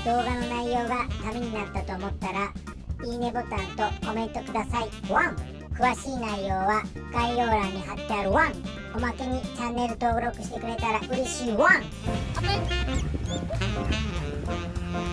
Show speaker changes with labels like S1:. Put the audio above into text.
S1: 動画の内容がためになったと思ったらいいねボタンとコメントください。1、詳しい内容は概要欄に貼ってある。1、おまけにチャンネル登録してくれたら嬉しい。1。